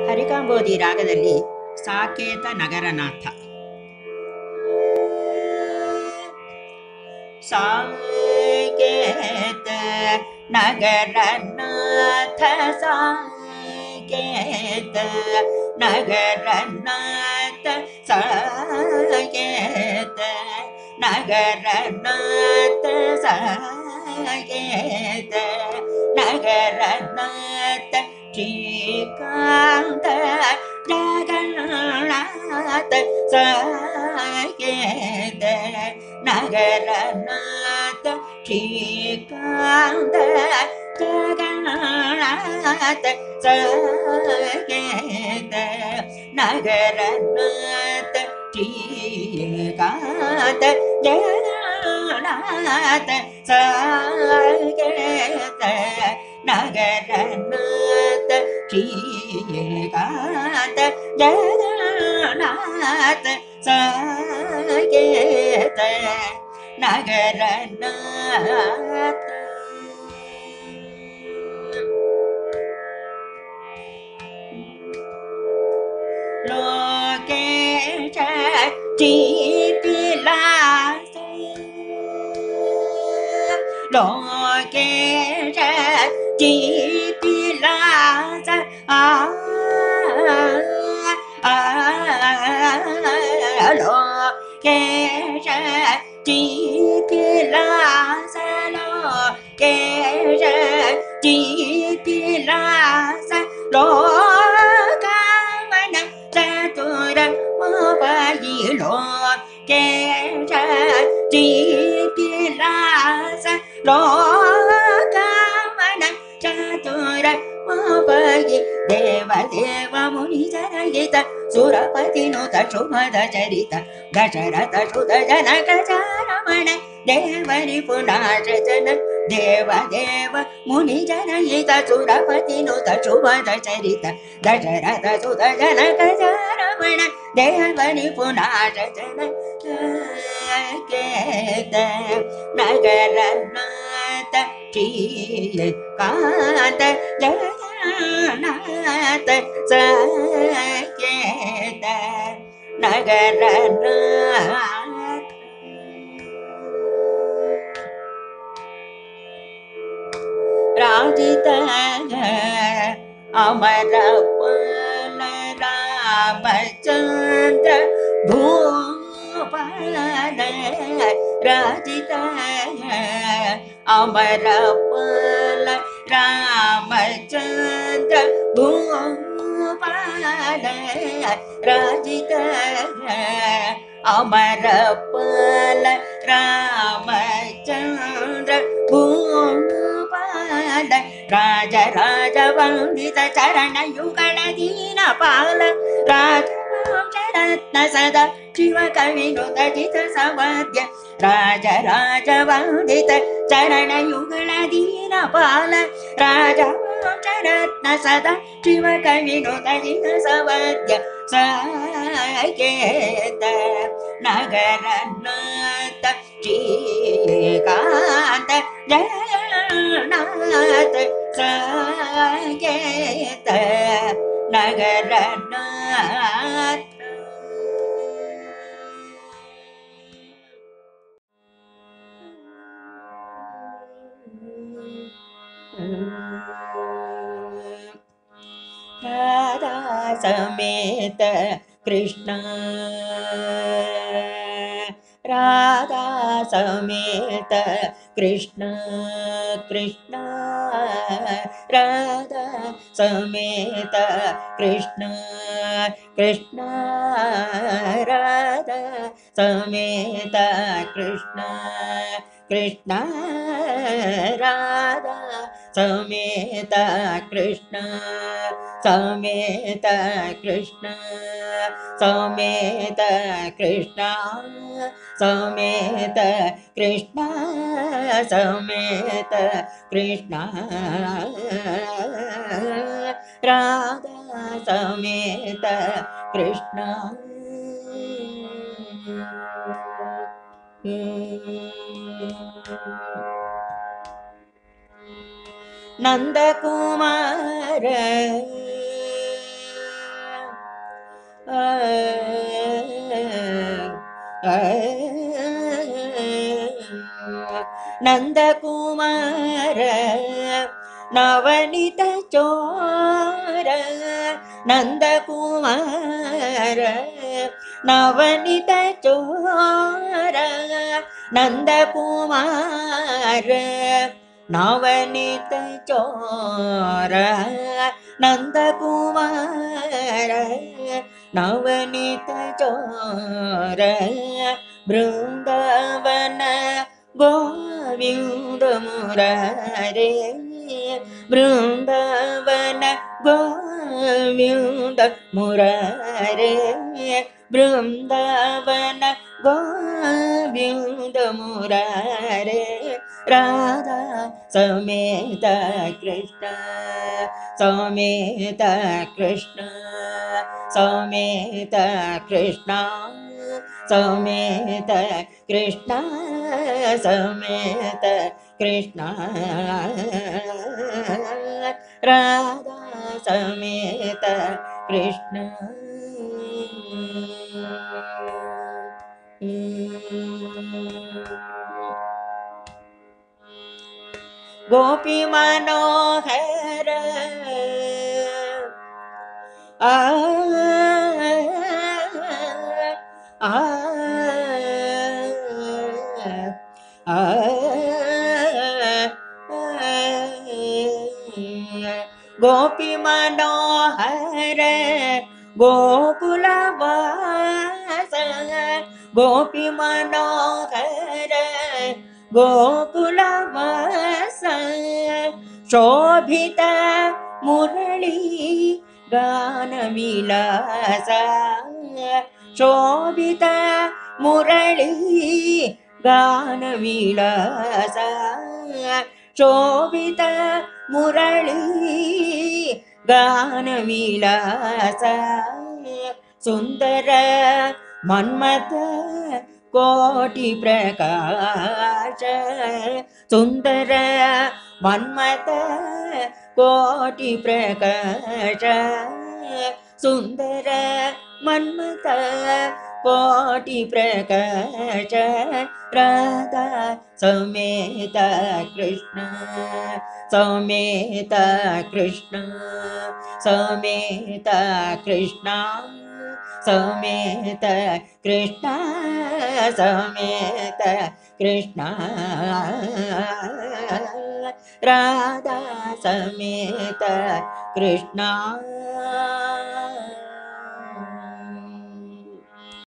ಹರಿಕಾಂಬೋದಿ ರಾಗದಲ್ಲಿ ಸಾಕೇತ ನಗರನಾಥ. ಸಾಕೇತ ನಗರನಾಥ ಸಾಕೇತ ನಗರನಾಥ ಸಾಕೇತ ನಗರನಾಥ ಸಾಕೇತ ನಗರನಾಥ ಶ್ರೀಕಾಂತ ಜಗನ್ನಾಥ ಸಾಕೇತ ನಗರನಾಥ ಶ್ರೀಕಾಂತ ಜಗನ್ನಾಥ ಸಾಕೇತ ನಗರನಾಥ ಶ್ರೀಕಾಂತ ಜಗನ್ನಾಥ ಸಾಕೇತ ನಗರನಾಥ ಶ್ರೀಕಾಂತ ಜಗನ್ನಾಥ ಸಾಕೇತ ನಗರನಾಥ. ಲೋಕೇಶ ಚಿತಿಲಾಸ ಲೋಕೇಶ ಚಿತಿಲಾಸ ಲೋಕೇಶ ಚಿತಿಲಾಸ ಲೋಕೇಶ ಚಿತಿಲಾಸ ಲೋಕವನ ಚತುರ ಮೋಪಯಿ ಲೋಕೇಶ ಚಿತಿಲಾಸ ಲೋಕವನ ಚತುರ ಮೋಪಯಿ ದೇವ ದೇವ ಮುನಿ ಜನಹಿತ ಸುರಪತಿನುತ ಶುಭದ ಚರಿತ ದಶರಥ ಸುತ ಜನಕ ರಮಣ ದೇವರಿ ಪುನಾಶನ ದೇವ ದೇವ ಮುನಿ ಜನಹಿತ ಸುರಪತಿನುತ ಶುಭದ ಚರಿತ ದಶರಥ ಸುತ ಜನಕ ರಮಣ ದೇವರಿ ಪುನಾಶನ ಸಾಕೇತ ನಗರನಾಥ ಶ್ರೀಕಾಂತ ಜಗನ್ನಾಥ ಸಾಕೇತ ನಗರನಾಥ. ರಾಜಿತ ಅಮರ ಪಲ ರಾಮಚಂದ್ರ ಭೂಪಾಲ ರಾಜಿತ ಅಮರ ಪಲ ರಾಮಚಂದ್ರ ಭೂಪಾಲ ರಾಜಿತ ಅಮರ ಪಲ ರಾಮಚಂದ್ರ ಭೂಪಾಲ ರಾಜ ರಾಜ ವಂದಿತ ಚರಣ ಯುಗಳ ದೀನ ಪಾಲ ರಾಜ ರತ್ನ ಸದಾ ಶಿವ ಕವಿನುತ ಜಿತ ಸವಾದ್ಯ ರಾಜ ರಾಜ ವಂದಿತ ಚರಣ ಯುಗಳ ದೀನ ಪಾಲ ರಾಜ ರತ್ನ ಸದಾ ಶಿವ ಕವಿನುತ ಜಿತ ಸವಾದ್ಯ ಸಾಕೇತ ನಗರನಾಥ ಶ್ರೀಕಾಂತ ಜಗನ್ನಾಥ ಸಾಕೇತ ನಗರನಾಥ. ರಾಧಾ ಸಮೇತ ಕೃಷ್ಣ ರಾಧಾ ಸಮೇತ ಕೃಷ್ಣ ಕೃಷ್ಣ ರಾಧಾ ಸಮೇತ ಕೃಷ್ಣ ಕೃಷ್ಣ ರಾಧಾ ಸಮೇತ ಕೃಷ್ಣ ಕೃಷ್ಣ ರಾಧಾ ಸಮೇತ ಕೃಷ್ಣ ಸಮೇತ ಕೃಷ್ಣ ಸಮೇತ ಕೃಷ್ಣ ಸಮೇತ ಕೃಷ್ಣ ಸಮೇತ ಕೃಷ್ಣ ರಾಧಾ ಸಮೇತ ಕೃಷ್ಣ. ನಂದಕುಮಾರ नन्दकुमार नवनीत चोर नन्दकुमार नवनीत चोर नन्दकुमार नवनीत चोर नन्दकुमार नवनीत चोर बृन्दावन गोविन्द मुरारे बृन्दावन गोविन्द मुरारे बृन्दावन गोविन्द मुरारे राधा समेत कृष्ण समेत कृष्ण समेत कृष्ण समेत कृष्ण समेत कृष्ण राधा समेत कृष्ण गोपी मनोहर गोपी मनोहर गोकुलवास गोपी मनोहर गोकुलवास शोभित मुरली गान विलास शोभित मुरली गान विलास शोभित मुरली गान विलास सुंदर मन्मथ कोटि प्रकाश सुंदर मन्मथ कोटि प्रकाश सुंदर मन्मथ कोटि प्रकाश राधा समेत कृष्ण समेत कृष्ण समेत कृष्ण समेत कृष्ण समेत कृष्ण राधा समेत कृष्ण